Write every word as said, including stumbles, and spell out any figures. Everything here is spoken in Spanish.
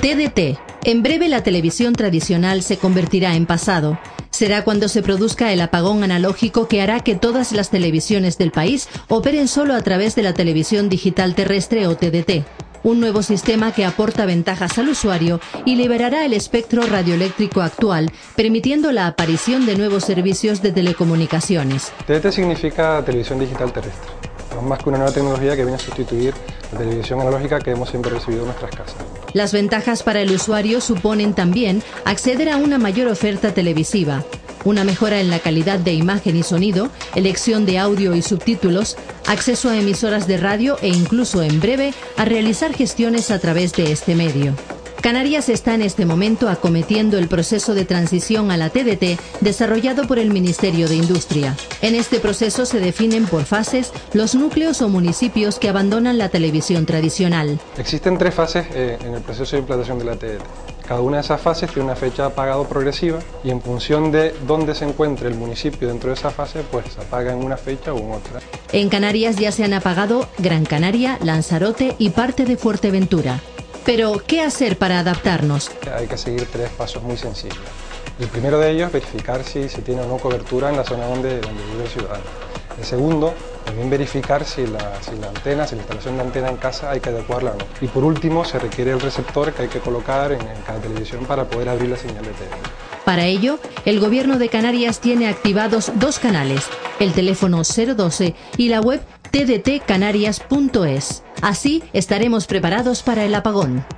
T D T. En breve la televisión tradicional se convertirá en pasado. Será cuando se produzca el apagón analógico que hará que todas las televisiones del país operen solo a través de la televisión digital terrestre o T D T. Un nuevo sistema que aporta ventajas al usuario y liberará el espectro radioeléctrico actual, permitiendo la aparición de nuevos servicios de telecomunicaciones. T D T significa televisión digital terrestre. No es más que una nueva tecnología que viene a sustituir la televisión analógica que hemos siempre recibido en nuestras casas. Las ventajas para el usuario suponen también acceder a una mayor oferta televisiva, una mejora en la calidad de imagen y sonido, elección de audio y subtítulos, acceso a emisoras de radio e incluso en breve a realizar gestiones a través de este medio. Canarias está en este momento acometiendo el proceso de transición a la T D T desarrollado por el Ministerio de Industria. En este proceso se definen por fases los núcleos o municipios que abandonan la televisión tradicional. Existen tres fases eh, en el proceso de implantación de la T D T. Cada una de esas fases tiene una fecha de apagado progresiva y en función de dónde se encuentre el municipio dentro de esa fase, pues se apaga en una fecha u en otra. En Canarias ya se han apagado Gran Canaria, Lanzarote y parte de Fuerteventura. Pero, ¿qué hacer para adaptarnos? Hay que seguir tres pasos muy sencillos. El primero de ellos es verificar si se tiene o no cobertura en la zona donde, donde vive el ciudadano. El segundo, también verificar si la, si la antena, si la instalación de antena en casa hay que adecuarla o no. Y por último, se requiere el receptor que hay que colocar en, en cada televisión para poder abrir la señal de T D T. Para ello, el Gobierno de Canarias tiene activados dos canales, el teléfono cero doce y la web t d t canarias punto es. Así estaremos preparados para el apagón.